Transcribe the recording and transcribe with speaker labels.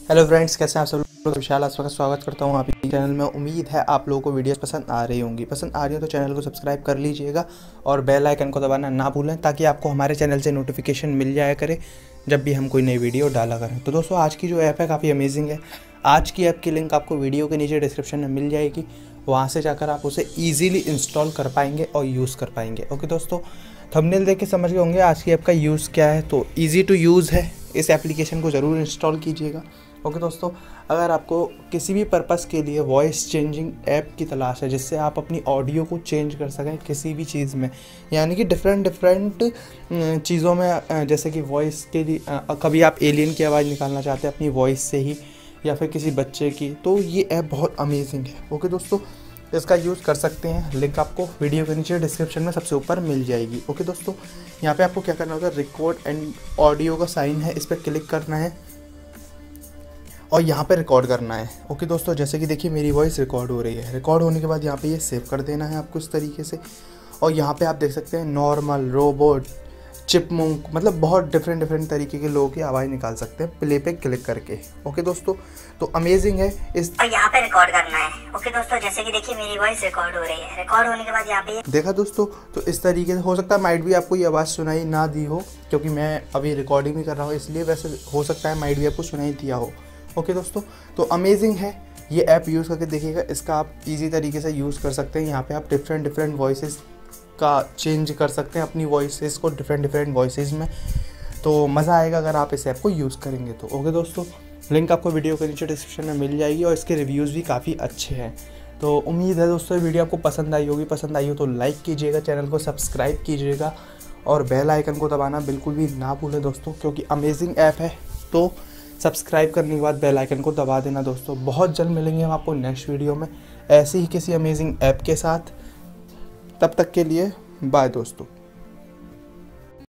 Speaker 1: Hello friends, कैसे हैं आप सब लोग। विशाल आज का स्वागत करता हूं आपके चैनल में। उम्मीद है आप लोगों को वीडियोस पसंद आ रही होंगी। पसंद आ रही हो तो चैनल को सब्सक्राइब कर लीजिएगा और बेल आइकन को दबाना ना भूलें ताकि आपको हमारे चैनल से नोटिफिकेशन मिल जाया करे जब भी हम कोई नई वीडियो डाला करें। तो दोस्तों, आज की जो ऐप है काफ़ी अमेजिंग है। आज की ऐप की लिंक आपको वीडियो के नीचे डिस्क्रिप्शन में मिल जाएगी। वहाँ से जाकर आप उसे ईजिली इंस्टॉल कर पाएंगे और यूज़ कर पाएंगे। ओके दोस्तों, थंबनेल देख के समझ गए होंगे आज की ऐप का यूज़ क्या है। तो ईजी टू यूज़ है, इस एप्लीकेशन को ज़रूर इंस्टॉल कीजिएगा। ओके दोस्तों, अगर आपको किसी भी पर्पज़ के लिए वॉइस चेंजिंग ऐप की तलाश है जिससे आप अपनी ऑडियो को चेंज कर सकें किसी भी चीज़ में, यानी कि डिफरेंट चीज़ों में, जैसे कि वॉइस के लिए कभी आप एलियन की आवाज़ निकालना चाहते हैं अपनी वॉइस से ही, या फिर किसी बच्चे की, तो ये ऐप बहुत अमेजिंग है। ओके दोस्तों, इसका यूज़ कर सकते हैं। लिंक आपको वीडियो के नीचे डिस्क्रिप्शन में सबसे ऊपर मिल जाएगी। ओके दोस्तों, यहाँ पे आपको क्या करना होगा, रिकॉर्ड एंड ऑडियो का साइन है, इस पर क्लिक करना है और यहाँ पे रिकॉर्ड करना है। ओके दोस्तों, जैसे कि देखिए मेरी वॉइस रिकॉर्ड हो रही है। रिकॉर्ड होने के बाद यहाँ पे ये सेव कर देना है आपको इस तरीके से। और यहाँ पे आप देख सकते हैं नॉर्मल, रोबोट, चिपमुंक, मतलब बहुत डिफरेंट तरीके के लोगों की आवाज़ निकाल सकते हैं प्ले पे क्लिक करके। ओके दोस्तों, तो अमेजिंग है इस।
Speaker 2: और यहाँ पे रिकॉर्ड करना है। ओके दोस्तों, जैसे कि देखिए मेरी वॉइस रिकॉर्ड हो रही है। रिकॉर्ड होने के बाद यहाँ पे
Speaker 1: देखा दोस्तों, तो इस तरीके से हो सकता है माइट भी आपको ये आवाज़ सुनाई ना दी हो, क्योंकि मैं अभी रिकॉर्डिंग भी कर रहा हूँ इसलिए। वैसे हो सकता है माइट भी आपको सुनाई दिया हो। ओके दोस्तों, तो अमेजिंग है ये ऐप, यूज़ करके देखिएगा। इसका आप इजी तरीके से यूज़ कर सकते हैं। यहाँ पे आप डिफरेंट वॉइसेस का चेंज कर सकते हैं, अपनी वॉइसेस को डिफरेंट वॉइसेस में। तो मज़ा आएगा अगर आप इस ऐप को यूज़ करेंगे तो। ओके दोस्तों, लिंक आपको वीडियो के नीचे डिस्क्रिप्शन में मिल जाएगी और इसके रिव्यूज़ भी काफ़ी अच्छे हैं। तो उम्मीद है दोस्तों वीडियो आपको पसंद आई होगी। पसंद आई हो तो लाइक कीजिएगा, चैनल को सब्सक्राइब कीजिएगा और बेल आइकन को दबाना बिल्कुल भी ना भूलें दोस्तों, क्योंकि अमेजिंग ऐप है। तो सब्सक्राइब करने के बाद बेल आइकन को दबा देना दोस्तों। बहुत जल्द मिलेंगे हम आपको नेक्स्ट वीडियो में ऐसी ही किसी अमेजिंग ऐप के साथ। तब तक के लिए बाय दोस्तों।